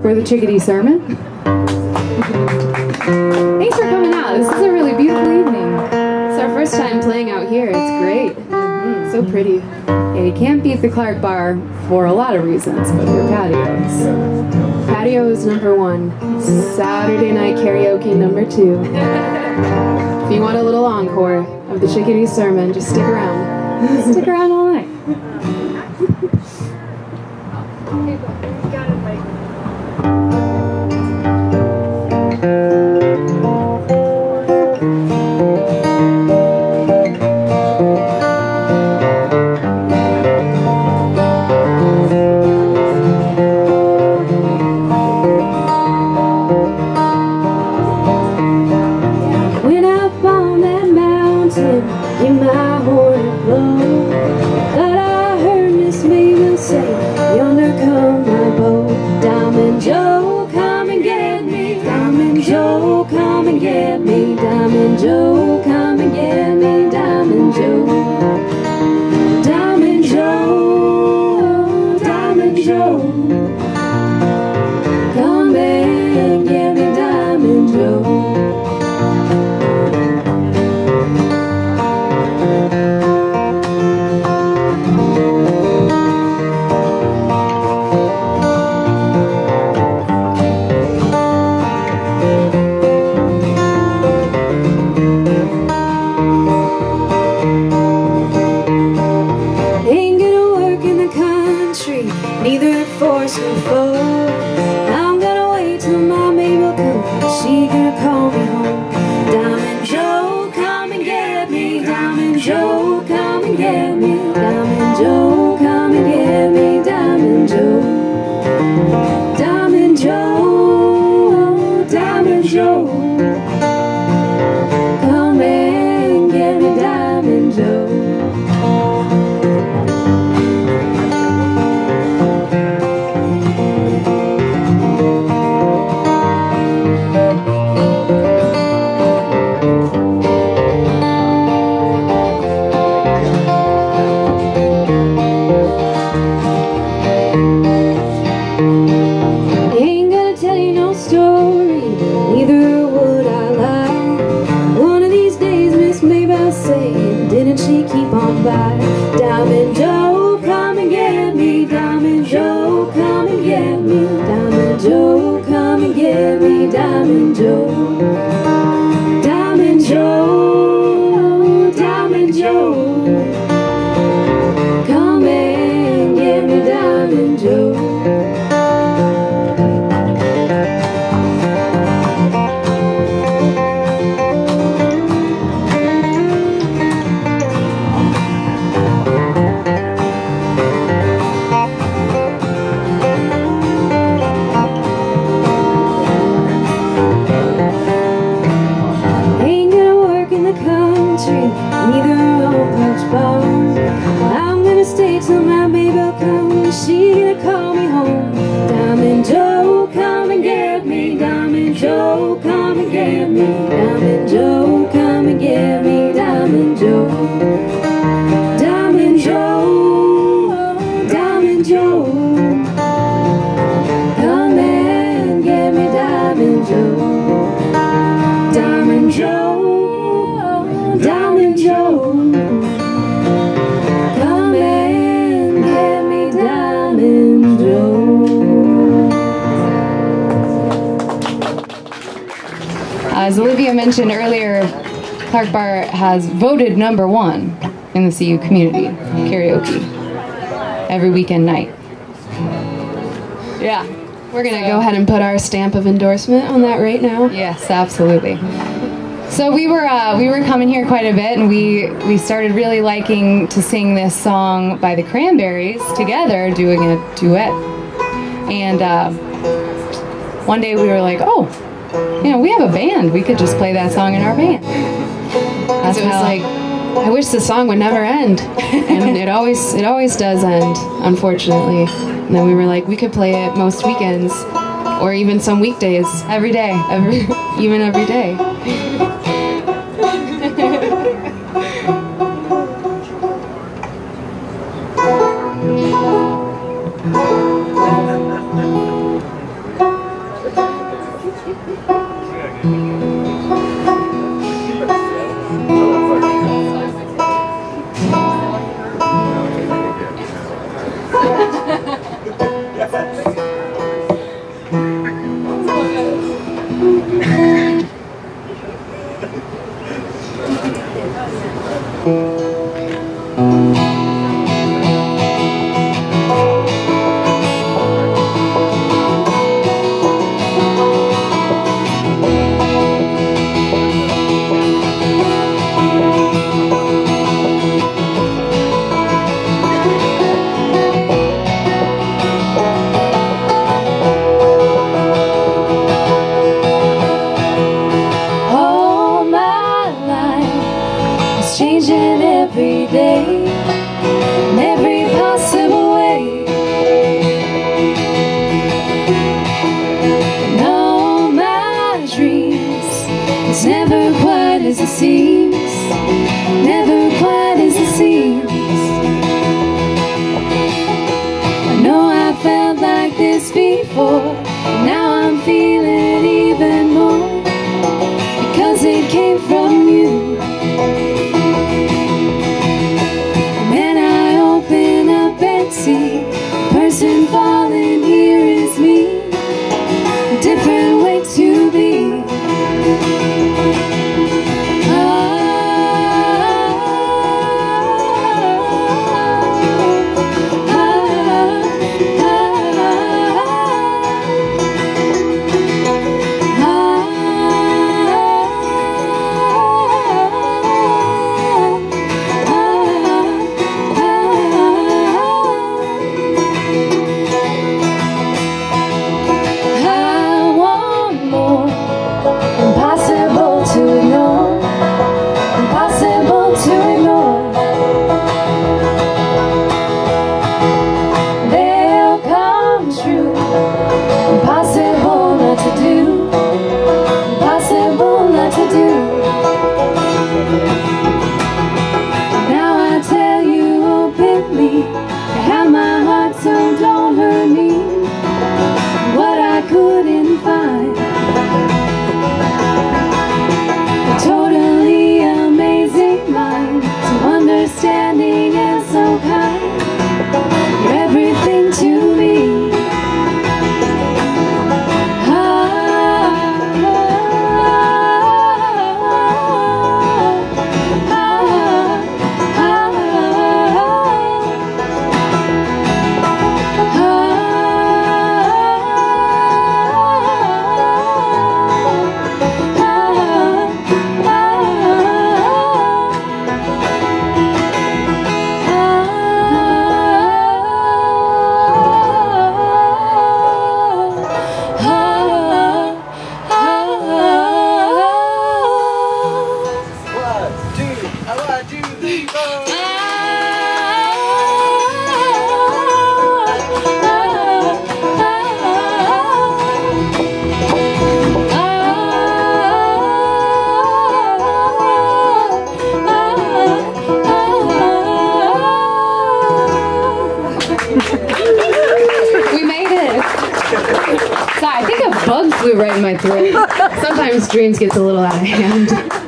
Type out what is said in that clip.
for the Chickadee Sermon. Thanks for coming out. This is a really beautiful evening. It's our first time playing out here. It's great. So pretty. Yeah, you can't beat the Clark Bar for a lot of reasons, but for patios. Patio is #1. Saturday night karaoke #2. If you want a little encore of the Chickadee Sermon, just stick around. Stick around all night. As Olivia mentioned earlier, Clark Bar has voted #1 in the CU community karaoke every weekend night. Yeah, we're gonna go ahead and put our stamp of endorsement on that right now. Yes, absolutely. So we were coming here quite a bit, and we started really liking to sing this song by the Cranberries together, doing a duet. And one day we were like, oh, you know, we have a band. We could just play that song in our band. That's it was like, I wish the song would never end, and it always does end, unfortunately. And then we were like, we could play it most weekends, or even some weekdays, every day, even every day. Changing every day, in every possible way. And all my dreams, it's never quite as it seems, never quite as it seems. I know I felt like this before, but now I'm feeling even more, because it came from you. See, the person falling here is me, a different way to be. Understanding and so kind, you're everything to me. We made it! Sorry, I think a bug flew right in my throat. Sometimes dreams gets a little out of hand.